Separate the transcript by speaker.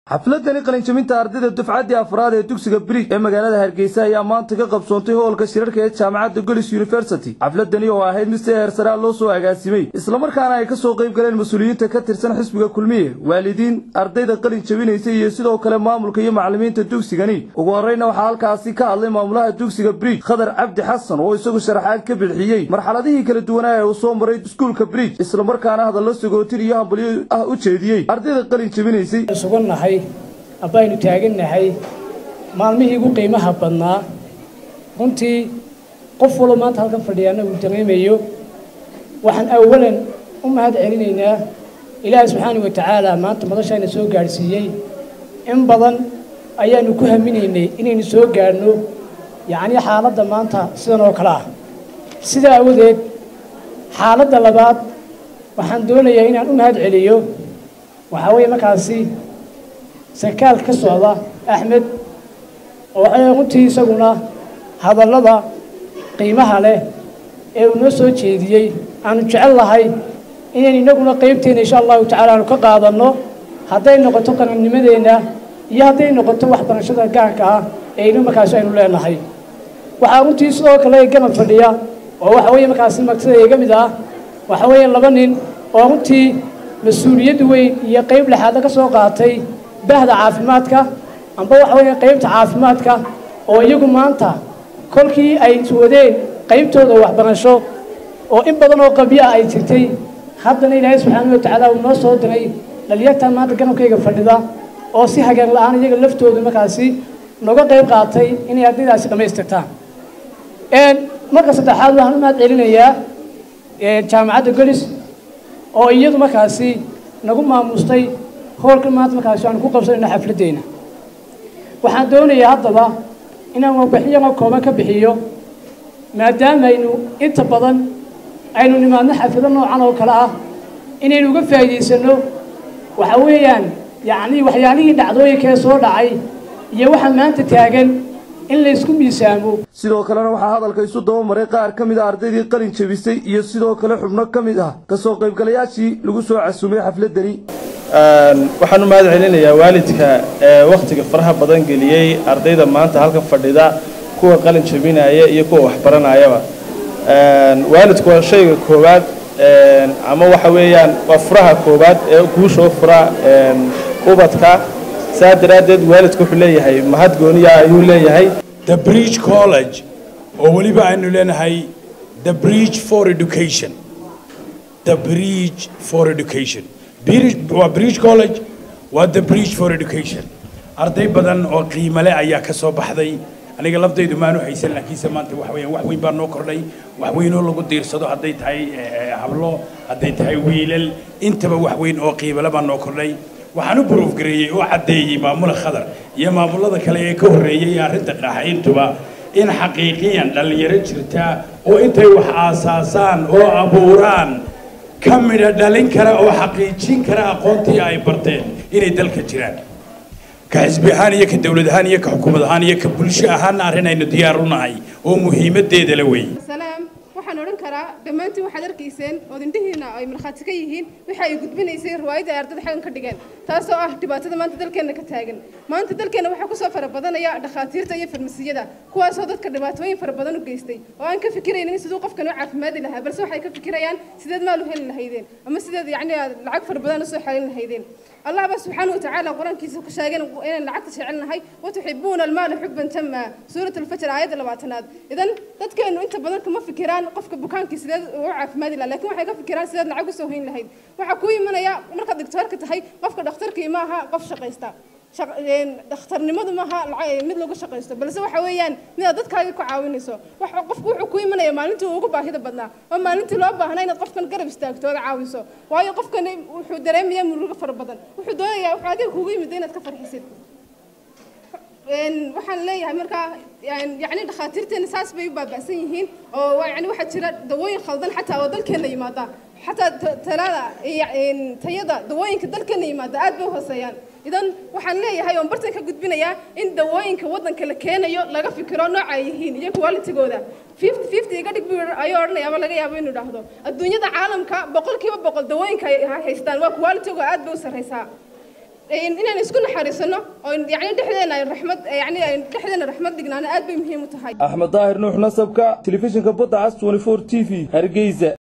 Speaker 1: xafladani qalinjabinta ardayda dufcadii afraad ee dugsiga Bridge ee magaalada Hargeysa ayaa maanta ka qabsoontay hoolka shirarka ee jaamacadda Golis University. xafladani oo ahayd mid si heersare loo soo agaasimay isla markaana ay ka soo qayb galeen mas'uuliyiinta ka tirsan xisbiga kulmiye, waalidiin, ardayda qalinjabinaysa iyo sidoo kale maamulka iyo macallimiinta dugsigani. Ugu horreynna waxaa halkaasi ka hadlay maamulaha dugsiga Bridge Khadar Cabdi Xasan oo isagu sharaxaad ka bixiyay marxaladihii kala duwanaa ee uu soo maray iskuulka Bridge isla markaana hadallo sagootin iyo hambalyo ah u jeediyay ardayda qalinjabinaysay.
Speaker 2: abaynu taaganahay maalmihii ugu qiimaha badnaa runtii qof walba maanta halka fadhiyana uu dareemayo waxaan awalan u mahad celinaynaa Ilaahay subxaanahu wa ta'aala maanta madashayna soo gaarsiiyay in badan ayaanu ku haminaynay inaynu soo gaarno yaani xaaladda maanta sidan oo kala ah sida awadeed xaaladda labaad waxaan doonayaa inaan u mahad celiyo waxa weeye markaasi سكال كسوعة أحمد وعيونتي سجونا هذا اللذا قيمها له ونسوي شيء أن نجعل هاي إنني نقول قيمتين إن شاء الله تعالى نكقاضنا هذين نقطة من المدينة يهذين نقطة واحدة نشوف كعكة إنه مكاسين ولا هاي وعيونتي سوى كلا يجمع فديا وحوي مكاسين مكسر يجمع وحوي اللبنين وعيونتي مسؤولية وين يقيم لهذا كسوقاتي bahda caafimaadka amba waxa weeye qaybta caafimaadka oo iyagu maanta kolkii ay suudeen qaybtooda waxbarasho oo in badan oo qabiya ay jirtay haddana Ilaahay subxaanahu wa ta'aala uu noo soo diray dhalinyarta maanta ganacsiga fadhida oo si hagar la'aan iyaga laftooda markaasi noga qayb qaatay inay ardaydaasi dhameystirtaan marka saddexaad waxaan u mahad celinayaa jaamacadda Golis oo iyadu markaasi nagu maamustay hoolka maanta markaas aan ku qabsanayna xafladeena waxaan doonayaa haddaba inaan warbixin kooban ka bixiyo maadaama aynu inta badan aynu nimaadno xaflado noocan oo kala ah inaynu uga faa'iideysano waxa weeyaan yaani waxyaalihii dhacdooyinka soo dhacay iyo waxa maanta taagan in la isku miisaamo
Speaker 1: sidoo kalena waxaa hadalka isu daba maray qaar ka mid ah ardaydii qalin jabisay iyo sidoo kale xubno ka mid ah ka soo qaybgalayaashii lagu soo casuumay xafladani
Speaker 3: waxaan u mahad celinayaa waalidka waqtiga faraha badan geliyay ardayda maanta halka fadhida kuwa qalin jabinaya iyo kuwa wax baranayaba waalidku waa shayga koowaad ama waxa weeyaan waa furaha koowaad ee guusha fura ubadka saadaradeed waalidku wuxuu leeyahay mahad gooniya ayuu leeyahay
Speaker 4: The Bridge College oo waliba aynu leenahay The Bridge for Education The Bridge for Education Bridge College waa The Bridge for Education arday badan oo qiimo leh ayaa ka soo baxday aniga laftaydu maanu haysan laakiin maanta wax weyn baa noo kordhay wax weyn oo lagu diirsado haday tahay hablo haday tahay wiilal intaba wax weyn oo qiimo leh baa noo kordhay waxaan u proof gareeyay oo cadeeyay maamul Khadar iyo maamulada kale ee ka horeeyay arinta qaaxintuba in xaqiiqiyan dhalinyaro jirta oo intay wax aasaasaan oo abuuraan kamida dhalin kara oo xaqiijin kara aqoontii ay barteen inay dalka jiraan ka xisbi ahaan iyo ka dawlad ahaan iyo ka xukuumad ahaan iyo ka bulsho ahaan arinayna diyaar u nahay oo muhiimadeeda la weey
Speaker 5: salaam waxaan oran karaa dhamaantii waxaad arkayseen oo indhihiina ay marxaati ka yihiin waxa ay gudbinaysay riwaayada ardada xagan ka dhigeen taasoo ah dhibaatada maanta dalkeena ka taagan maanta dalkeena waxa ku soo farabadanaya dhakhaatiirta iyo farmasiyada kuwaas oo dadka dhibaatooyin farabadan u geystay oo aan ka fikiraynin sidoo qofkan u caafimaadi lahaa balse waxay ka fikirayaan sideed maal u heli lahaydeen ama sideed yaani lacag farabadan u soo xalin lahaydeen الله سبحانه وتعالى قرآن كيس كشاجن إن العقد شعلنا هاي وتحبون المال حبا تما سورة الفجر آيات اللبعتناد إذن تذكر إنه أنت بدلك ما فكران قفك بكان كيس وعف مادي لكن واحد فكران سيد العقد سوهين لهيد وحكوي من يا مركز دكتور كتهاي قفك دكتور كيماها قف شقيستا دكتور نمد ماها مثل لو شقيستا بس هو حويان من ضد كاي كعاونيسو وقفك وحكوي من يا مال أنت وقبا هذا بدنا وما أنت لو أبا هنا قفك نقرب استاكتور عاويسو وهاي قفك وحدرين يا مرور فر بدن وحدويا وحادي هو مدينة كفر حسين waxaan leeyahay marka yani dhakhaatiirteena saas bay u baaba'san yihiin oo yani waxa jira dawooyin khaldan xataa oo dalkeena yimaada xataa tayada dawooyinka dalkeena yimaada aad bay u hooseeyaan idan waxaan leeyahay oo bartan ka gudbinayaa in dawooyinka wadanka la keenayo laga fikiro nooca ay yihiin iyo quality-gooda 50 iga dhig ayuu oranayaa ama laga yaabo inuu dhaahdo adduunyada caalamka 100% dawooyinka ay haystaan waa quality-gooda aad bay u sareysaa inaan isku naxariisano oo yani dhexdeena raxmad dhignaana aad bay muhiim u tahay.
Speaker 1: Axmed Daahir Nuux Nasabka, telefishinka Badda Cas 24 TV, Hargeysa.